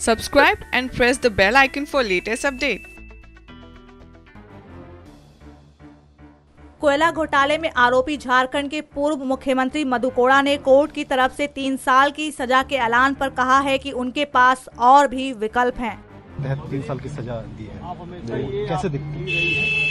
Subscribe and press the bell icon for latest update. कोयला घोटाले में आरोपी झारखंड के पूर्व मुख्यमंत्री मधु कोड़ा ने कोर्ट की तरफ से 3 साल की सजा के ऐलान पर कहा है कि उनके पास और भी विकल्प हैं। 3 साल की सजा दी है, कैसे दिखती है?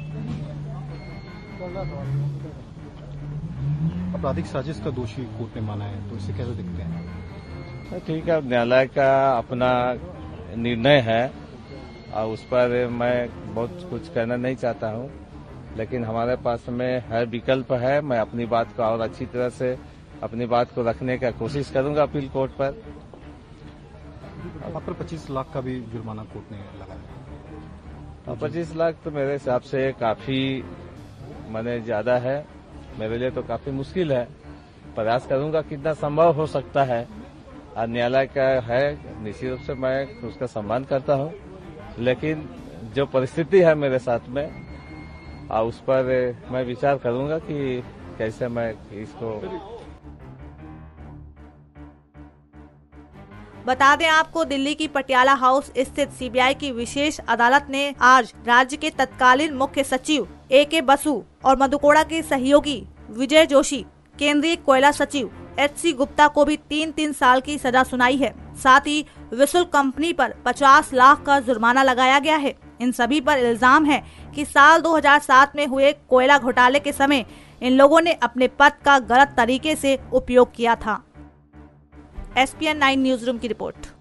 आपराधिक साजिश का दोषी कोर्ट ने माना है, तो इसे कैसे दिखते हैं? ठीक है, न्यायालय का अपना निर्णय है और उस पर मैं बहुत कुछ कहना नहीं चाहता हूं, लेकिन हमारे पास में हर विकल्प है। मैं अपनी बात को और अच्छी तरह से अपनी बात को रखने का कोशिश करूंगा अपील कोर्ट पर। आप पर 25 लाख का भी जुर्माना कोर्ट ने लगाया। 25 लाख तो मेरे हिसाब से काफी माने ज्यादा है, मेरे लिए तो काफी मुश्किल है। प्रयास करूंगा कितना संभव हो सकता है, और न्यायालय का है, निश्चित रूप से मैं उसका सम्मान करता हूं, लेकिन जो परिस्थिति है मेरे साथ में और उस पर मैं विचार करूंगा कि कैसे मैं इसको। बता दें आपको, दिल्ली की पटियाला हाउस स्थित सीबीआई की विशेष अदालत ने आज राज्य के तत्कालीन मुख्य सचिव AK बसु और मधु कोड़ा के सहयोगी विजय जोशी, केंद्रीय कोयला सचिव HC गुप्ता को भी 3-3 साल की सजा सुनाई है। साथ ही विसुल कंपनी पर 50 लाख का जुर्माना लगाया गया है। इन सभी पर इल्जाम है कि साल 2007 में हुए कोयला घोटाले के समय इन लोगों ने अपने पद का गलत तरीके से उपयोग किया था। SPN 9 न्यूज रूम की रिपोर्ट।